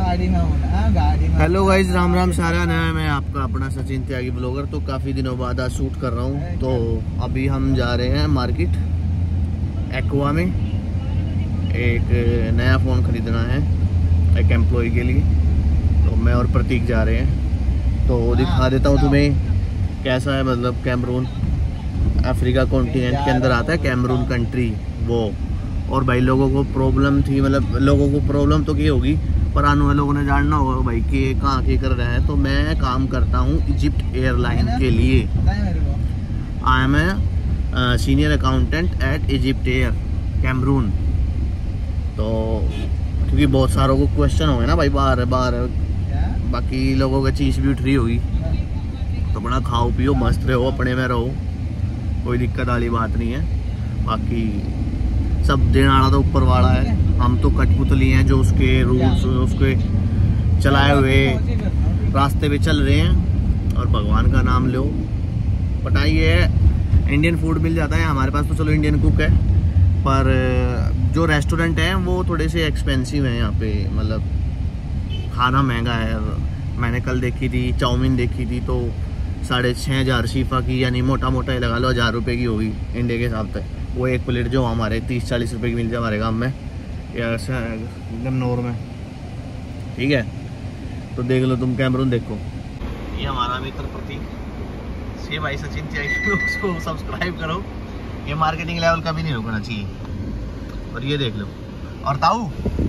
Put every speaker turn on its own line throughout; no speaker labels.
गाड़ी में होना, गाड़ी में।
हेलो गाइस, राम राम सारा है। मैं आपका अपना सचिन त्यागी ब्लॉगर। तो काफ़ी दिनों बाद आज शूट कर रहा हूँ। तो अभी हम जा रहे हैं मार्केट एक्वा में। एक नया फ़ोन ख़रीदना है एक एम्प्लॉय के लिए। तो मैं और प्रतीक जा रहे हैं। तो दिखा देता हूँ तुम्हें कैसा है। मतलब कैमरून अफ्रीका कॉन्टिनेंट के अंदर आता है, कैमरून कंट्री वो। और भाई लोगों को प्रॉब्लम थी, मतलब लोगों को प्रॉब्लम तो की होगी, पर आने वाले लोगों ने जानना होगा भाई कि कहाँ के कर रहे हैं। तो मैं काम करता हूँ इजिप्ट एयरलाइन के लिए। I am a senior accountant at Egypt Air Cameroon. तो क्योंकि बहुत सारों को क्वेश्चन हो गए ना भाई, बाहर है बाकी लोगों की चीज़ भी उठ रही होगी। तो बड़ा खाओ पियो मस्त रहो, अपने में रहो, कोई दिक्कत वाली बात नहीं है। बाकी सब देने वाला तो ऊपर वाला है। हम तो कठपुतली हैं जो उसके रूल्स उसके चलाए हुए रास्ते पे चल रहे हैं। और भगवान का नाम लो। पटाई है, इंडियन फूड मिल जाता है हमारे पास। तो चलो इंडियन कुक है, पर जो रेस्टोरेंट हैं वो थोड़े से एक्सपेंसिव हैं यहाँ पे। मतलब खाना महंगा है। मैंने कल देखी थी चाउमीन देखी थी, तो 6,500 शीफा की, यानी मोटा मोटा ही लगा लो 1,000 रुपये की होगी इंडिया के हिसाब से। वो एक प्लेट जो हमारे 30-40 रुपये की मिल जाए हमारे गाँव में या एकदम नोर में, ठीक है। तो देख लो तुम कैमरून देखो। ये हमारा मित्र प्रतीक से भाई सचिन त्यागी, उसको सब्सक्राइब करो। ये मार्केटिंग लेवल का भी नहीं रुकना चाहिए। और ये देख लो। और ताऊ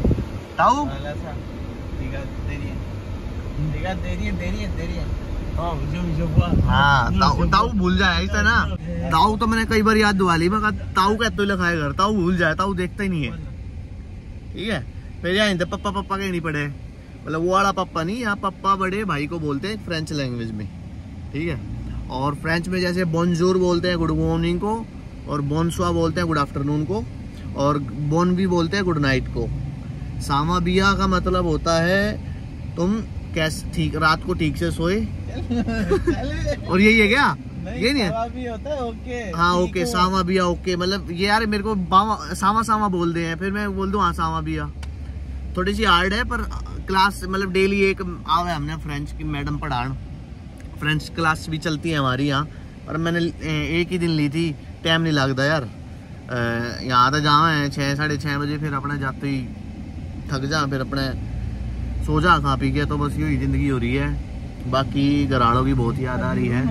हाँ, ताऊ भूल जाए ऐसा ना। ताऊ तो मैंने कई बार याद दुआ ली। मैं कहा ताऊ कहते लिखाए घर, ताऊ भूल जाए, ताऊ देखता ही नहीं है, ठीक है। फिर यहाँ पप्पा पप्पा के नहीं पड़े, मतलब वो वाला पप्पा नहीं, यहाँ पप्पा बड़े भाई को बोलते हैं फ्रेंच लैंग्वेज में, ठीक है। और फ्रेंच में जैसे बोनजूर बोलते हैं गुड मॉर्निंग को, और बोनसुआ बोलते हैं गुड आफ्टरनून को, और बोन भी बोलते हैं गुड नाइट को। सामा बिया का मतलब होता है तुम कैसे ठीक रात को ठीक से सोए। और यही है क्या? ये नहीं है होता है, ओके। हाँ ओके, सामा बिया ओके। मतलब ये यार मेरे को सामा बोल दे हैं, फिर मैं बोल दूं हाँ सामा बिया। थोड़ी सी हार्ड है, पर क्लास मतलब डेली एक आवे हमने फ्रेंच की मैडम पढ़ान। फ्रेंच क्लास भी चलती है हमारी यहाँ, और मैंने एक ही दिन ली थी। टाइम नहीं लगता यार। यहाँ तो जावा है 6-6:30 बजे, फिर अपने जाते ही थक जा, फिर अपने सो जा खा पी के। तो बस यही ज़िंदगी हो रही है। बाकी घराड़ों की बहुत याद आ रही है।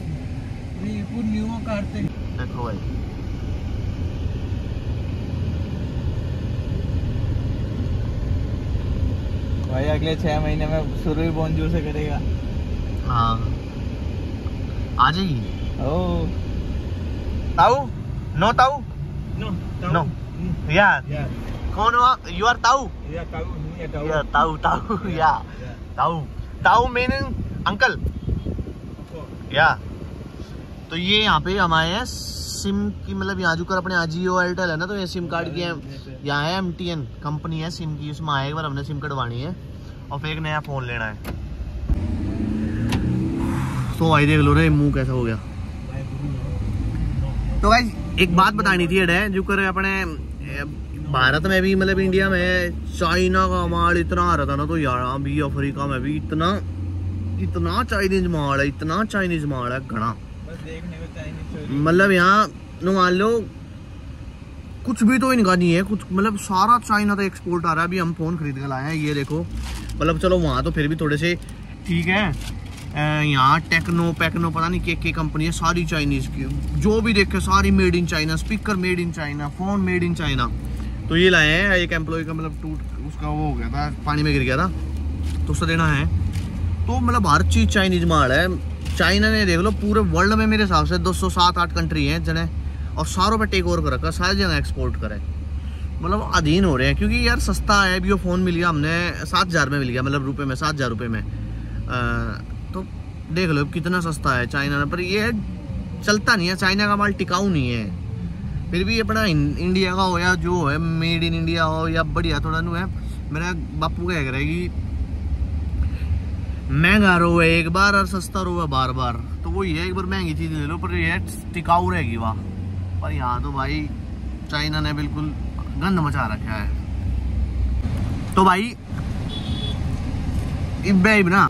देखो
भाई अगले 6 महीने में शुरू ही बोनजूर से करेगा।
हाँ आ जाएगी।
ओ
ताऊ नो ताऊ नो यार कौन हुआ? यू आर ताऊ? ताऊ मीनिंग अंकल या। तो ये यहाँ पे हम आए हैं सिम की, मतलब यहाँ जो कर अपने जियो एयरटेल है ना, तो ये सिम कार्ड की यहाँ है MTN कंपनी है सिम की। उसमें आए एक बार हमने सिम कटवानी है और फिर एक नया फ़ोन लेना है। तो भाई देख लो रे मुंह कैसा हो गया। तो भाई एक बात बतानी थी अडे, जो कर अपने भारत में भी, मतलब इंडिया में चाइना का माल इतना आ रहा था ना, तो यार अभी अफ्रीका में भी इतना चाइनीज माल है, इतना चाइनीज माल है घना। मतलब यहाँ मान लो कुछ भी तो इनका नहीं है कुछ, मतलब सारा चाइना तो एक्सपोर्ट आ रहा है। अभी हम फ़ोन खरीद कर लाए हैं, ये देखो। मतलब चलो वहाँ तो फिर भी थोड़े से ठीक है। यहाँ टेक्नो पता नहीं के कंपनी है, सारी चाइनीज़ की, जो भी देखे सारी made in China. Speaker made in China, phone made in China. तो ये लाए हैं। एक एम्प्लॉय का मतलब टूट उसका वो हो गया था, पानी में गिर गया था, तो उससे देना है। तो मतलब हर चीज़ चाइनीज माल है। चाइना ने देख लो पूरे वर्ल्ड में मेरे हिसाब से 207-8 कंट्री हैं जने, और सारों पे टेक ओवर कर रखा, सारे जगह एक्सपोर्ट करें। मतलब अधीन हो रहे हैं, क्योंकि यार सस्ता है। अभी वो फ़ोन मिल गया हमने 7,000 में मिल गया, मतलब रुपये में 7,000 रुपये में। तो देख लो कितना सस्ता है चाइना में। पर ये चलता नहीं है, चाइना का माल टिकाऊ नहीं है। फिर भी अपना इंडिया का हो या जो है मेड इन इंडिया हो या बढ़िया थोड़ा नु है। मेरा बापू कह रहा है कि महंगा रोए एक बार और सस्ता रोए बार बार। तो वो ये एक बार महंगी चीज़ ले लो, पर ये टिकाऊ रहेगी वहाँ। पर यहाँ तो भाई चाइना ने बिल्कुल गंद मचा रखा है। तो भाई इब्बे ना।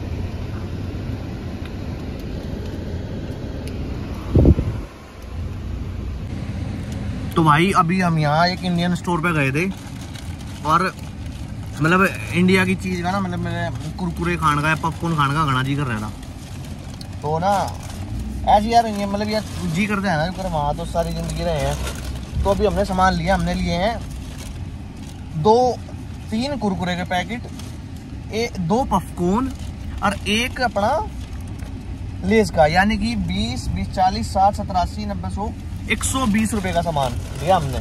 तो भाई अभी हम यहाँ एक इंडियन स्टोर पे गए थे और मतलब इंडिया की चीज़ का ना, मतलब मेरे कुरकुरे खाने का या पॉपकॉर्न खाने का घना जी कर रहा था। तो ना ऐसे यार ये मतलब यार जी करते हैं ना, वहाँ तो सारी ज़िंदगी रहे हैं। तो अभी हमने सामान लिया, हमने लिए हैं 2-3 कुरकुरे के पैकेट, 2 पॉपकॉर्न और एक अपना लेस का, यानी कि 20, 40, 60, 70, 80, 90, 100, 120 रुपए का सामान लिया हमने।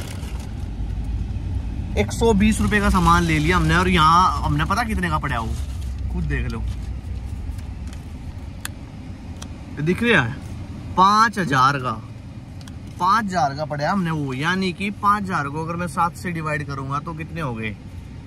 120 रुपए का सामान ले लिया हमने। और यहाँ हमने पता कितने का पड़ा, वो खुद देख लो, दिख रहा है 5000 का। 5000 का पड़ा हमने वो, यानी कि 5000 को अगर मैं 7 से डिवाइड करूंगा तो कितने हो गए,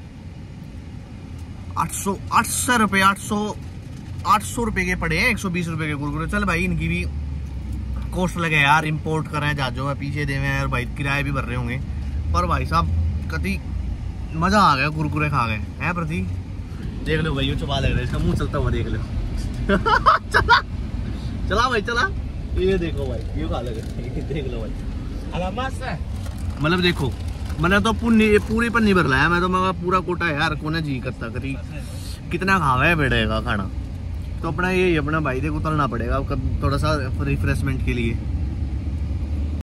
800 रुपए, 800 रुपए के पड़े हैं 120 रुपए के कुरकुरे। चल भाई इनकी भी कॉस्ट लगे यार, इंपोर्ट कर रहे हैं जहाजों में, पीछे दे हैं और भाई किराए भी भर रहे होंगे। पर भाई साहब कति मजा आ गया, कुरकुरे खा गए हैं प्रति। देख लो भाई, ये चुपा लग रहा है, इसका मुंह चलता हुआ देख लो। चला चला भाई चला, ये देखो भाई, ये खा लगे, देख लो भाई। मतलब देखो मैंने तो पूरी पन्नी भर लाया मैं तो, मगर पूरा कोटा यार कोने जी करता करी कितना खावा है बेड़े का खाना। तो अपना ये अपना भाई देखो तलना पड़ेगा थोड़ा सा रिफ्रेशमेंट के लिए।